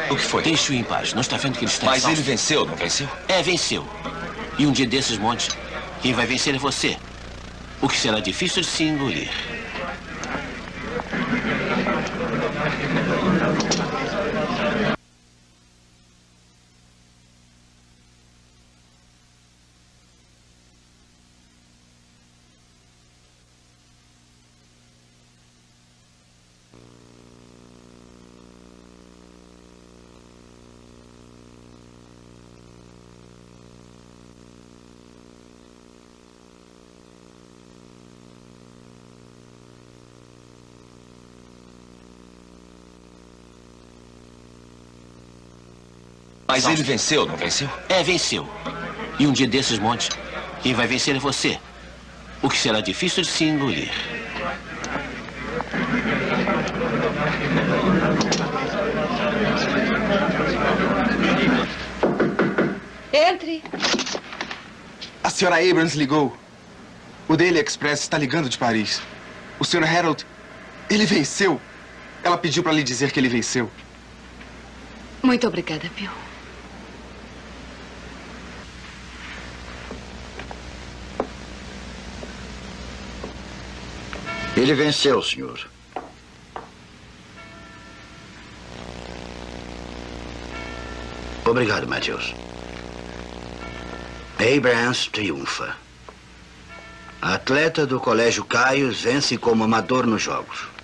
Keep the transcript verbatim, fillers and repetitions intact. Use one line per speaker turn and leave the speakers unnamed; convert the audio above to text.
O que foi?
Deixe-o em paz. Não está vendo que ele está
Mas
exausto?
ele venceu, não venceu?
É, venceu. E um dia desses, Monte, quem vai vencer é você. O que será difícil de se engolir.
Mas ele venceu, não venceu?
É, venceu. E um dia desses, Monte, quem vai vencer é você. O que será difícil de se engolir.
Entre.
A senhora Abrams ligou. O Daily Express está ligando de Paris. O senhor Harold, ele venceu. Ela pediu para lhe dizer que ele venceu.
Muito obrigada, Bill.
Ele venceu, senhor. Obrigado, Matthews. Abrams triunfa. A atleta do Colégio Caius vence como amador nos Jogos.